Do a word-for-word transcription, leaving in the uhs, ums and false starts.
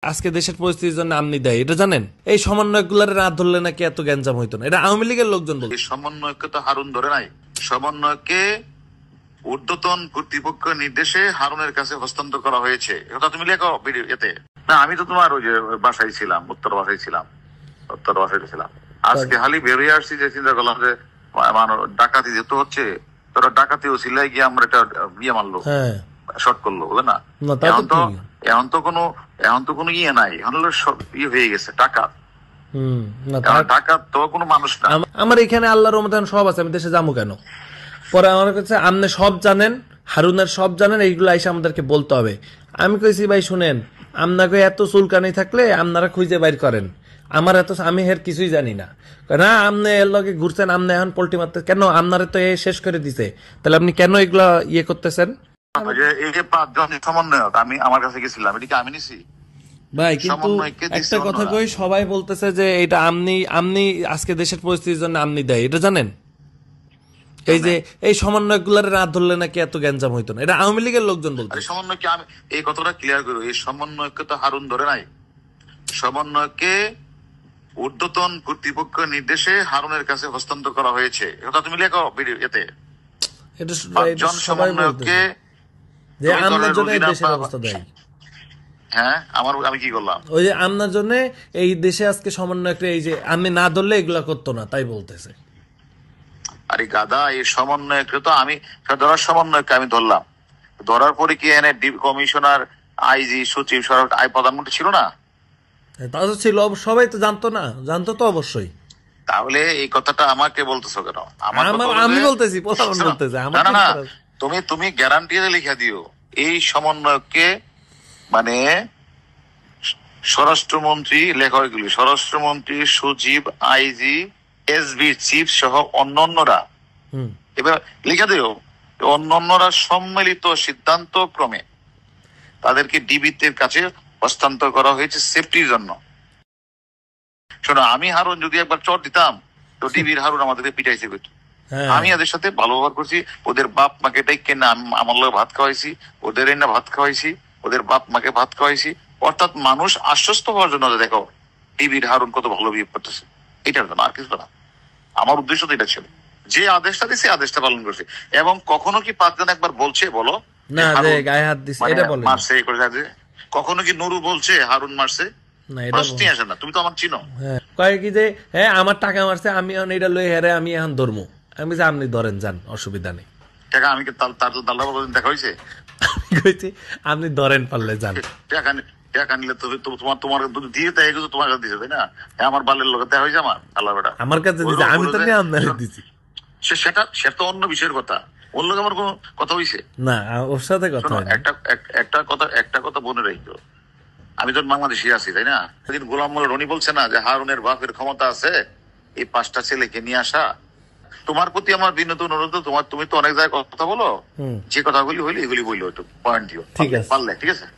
আজকে দেশের পরিস্থিতির জন্য আমনি দেয় এটা জানেন? এই সমন্বয়কগুলারে না ধরলে নাকি এত গ্যাঞ্জাম হইতো না। এটা আওয়ামী লীগের লোকজন বলছে। এই সমন্বয়কে তো হারুন ধরে নাই। সমন্বয়কে ঊর্ধ্বতন কর্তৃপক্ষের নির্দেশে হারুনের কাছে হস্তান্তর করা হয়েছে। এটা তুমি লেখো ভিডিও এতে। না আমি তো তোমার ওই যে বাসায় ছিলাম, উত্তর বাসায় ছিলাম, উত্তর বাসায় ছিলাম। আজকে হালি বেরিয়ে আসছি যে চিন্তা করলাম যে ডাকাতি যেহেতু হচ্ছে, তোরা ডাকাতি ও সিলাই গিয়ে আমরা একটা বিয়ে মারলো, শর্ট করলো, বুঝলে না? এখন তো এখন তো কোনো এখন তো কোনো ইয়ে নাই, এখন ইয়ে হয়ে গেছে টাকা। টাকা তো কোনো মানুষ না। আমার এখানে আল্লাহর রহমতে সব আছে, আমি দেশে যাবো কেন? পরে আমার কাছে আপনি সব জানেন, হারুনের সব জানেন, এইগুলো এসে আমাদেরকে বলতে হবে। আমি কইছি ভাই শুনেন, আপনাকে এত চুলকানি থাকলে আপনারা খুঁজে বাইর করেন, আমার এত আমি এর কিছুই জানি না। না আপনি এর লগে ঘুরছেন, আপনি এখন পোল্টি মারতে কেন? আপনারা তো এ শেষ করে দিছে, তাহলে আপনি কেন এগুলা ইয়ে করতেছেন? এই যে পাঁচজন সমন্বয়ক আমি আমার কাছে গেছিলাম, এদিকে আমি নিছি ভাই, কিন্তু একটা কথা কই, সবাই বলতেছে যে এটা আমনি আমনি আজকে দেশের পরিস্থিতির জন্য আমনি দেয়, এটা জানেন? এই যে এই সমন্বয়কগুলারে না ধরলে নাকি এত গ্যাঞ্জাম হইতো না। এটা আওয়ামী লীগের লোকজন বলছে। সমন্বয়কে আমি এই কথাটা ক্লিয়ার করবো, এই সমন্বয়কে তো হারুন ধরে নাই। সমন্বয়কে ঊর্ধ্বতন কর্তৃপক্ষের নির্দেশে হারুনের কাছে হস্তান্তর করা হয়েছে। এটা তুমি লেখো ভিডিও এতে। এটা সবাই সমন্বয়কে যে আমনার জন্য এই দেশের অবস্থা দেয়। হ্যাঁ, আমার আমি কি করলাম? ওই যে আমনার জন্য এই দেশে আজকে সমন্বয়কে, এই যে আমি না ধরলে এগুলা করতো না, তাই বলতেছে। আরে গাদা, এই সমন্বয়কে তো আমি ধরার সমন্বয়কে আমি ধরলাম। ধরার পরে কি এনে কমিশনার, আইজি, সচিব, সরকার, আই প্রধানমন্ত্রী ছিল না? তা তো ছিল, সবাই তো জানতো না? জানতো তো অবশ্যই। তাহলে এই কথাটা আমাকে বলতেছো কেন? আমি বলতেছি, প্রধান বলতেছে। না না, তুমি তুমি গ্যারান্টি লিখে দিও এই সমন্বয়কে, মানে স্বরাষ্ট্রমন্ত্রী, লেখা এগুলি স্বরাষ্ট্রমন্ত্রী, সচিব, আইজি, এসবি চিফ সহ অন্যান্যরা, এবার লিখে দিও অন্যান্যরা সম্মিলিত সিদ্ধান্ত ক্রমে তাদেরকে ডিবির কাছে হস্তান্তর করা হয়েছে সেফটির জন্য। শোনো, আমি হারুন যদি একবার চট দিতাম তো ডিবির হারুন আমাদেরকে পিটাইছে করতো। আমি এদের সাথে ভালো ব্যবহার করছি, ওদের বাপ মাকে ডাইকে না আমার লোক ভাত খাওয়াইছি, ওদের না ভাত খাওয়াইছি, ওদের বাপ মাকে ভাত খাওয়াইছি। অর্থাৎ মানুষ আশ্বস্ত হওয়ার জন্য দেখো ডিবির হারুন কত ভালো বিহেভ করতেছে, এটার জন্য, আর কিছু না। আমার উদ্দেশ্য তো এটা ছিল, যে আদেশটা দিছে আদেশটা পালন করছে। এবং কখনো কি পাঁচজন একবার বলছে বলো না যে গায়ে হাত দিছে, এটা বলে মারছে এই করে যাচ্ছে? কখনো কি নুরু বলছে হারুন মারছে? না, এটা প্রশ্নই আসে না। তুমি তো আমার চিনো। কয় কি যে হ্যাঁ আমার টাকা মারছে, আমি এখন এটা লই হেরে আমি এখন ধরমু। আমি যে আপনি ধরেন যান, অসুবিধা নেই। টাকা আমি কি তার তো দাল্লা বাবা দেখা হয়েছে? আমি কইছি আপনি ধরেন পারলে যান। টাকা টাকা নিলে তো তোমার তোমার দিয়ে তাই এগুলো তোমার কাছে দিছে, তাই না? আমার বালের লোক দেখা হয়েছে আমার আল্লাহ বেটা আমার কাছে দিছে, আমি তো নিয়ে আপনার দিছি। সেটা সেটা তো অন্য বিষয়ের কথা, ওর লোক আমার কোনো কথা হয়েছে না, ওর সাথে কথা একটা একটা কথা একটা কথা মনে রাখতো, আমি তো বাংলাদেশি আছি, তাই না? সেদিন গোলাম মোল্লা রনি বলছে না যে হারুনের বাপের ক্ষমতা আছে এই পাঁচটা ছেলেকে নিয়ে আসা। তোমার প্রতি আমার বিনোদ অনুরোধ, তোমার তুমি তো অনেক জায়গায় কথা বলো, যে কথাগুলি হইলে এগুলি বললো, একটু পয়েন্ট দিও, ঠিক আছে? পারলে ঠিক আছে।